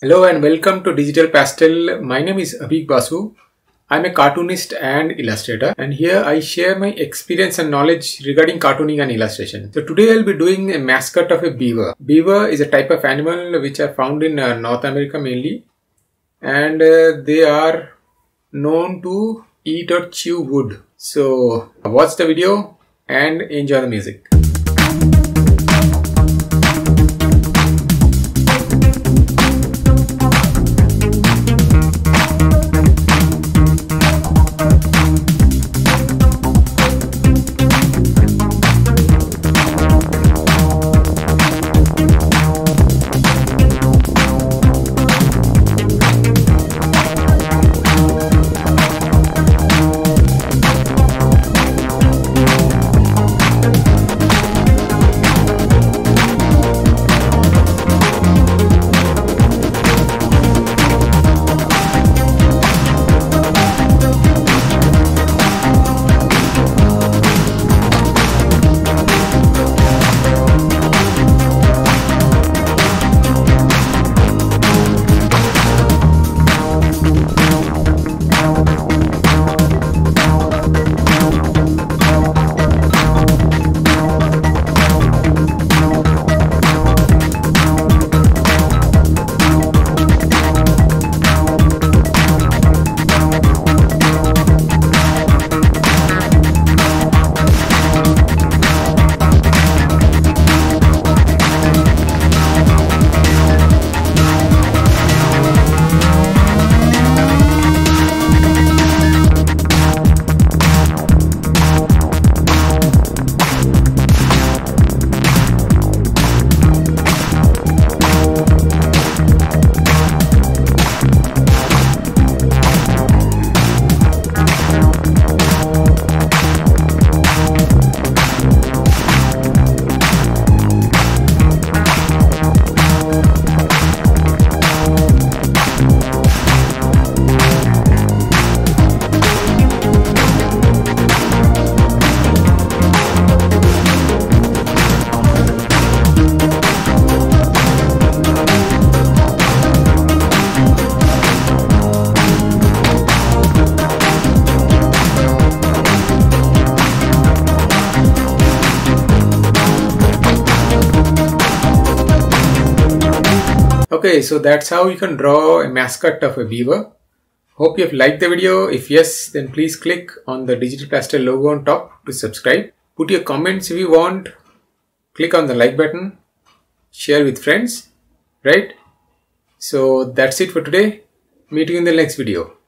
Hello and welcome to Digital Pastel. My name is Abhik Basu. I'm a cartoonist and illustrator, and here I share my experience and knowledge regarding cartooning and illustration. So today I'll be doing a mascot of a beaver. Beaver is a type of animal which are found in North America mainly, and they are known to eat or chew wood. So watch the video and enjoy the music. Okay, so that's how you can draw a mascot of a beaver. Hope you have liked the video. If yes, then please click on the Digital Pastel logo on top to subscribe. Put your comments if you want. Click on the like button. Share with friends. Right? So that's it for today. Meet you in the next video.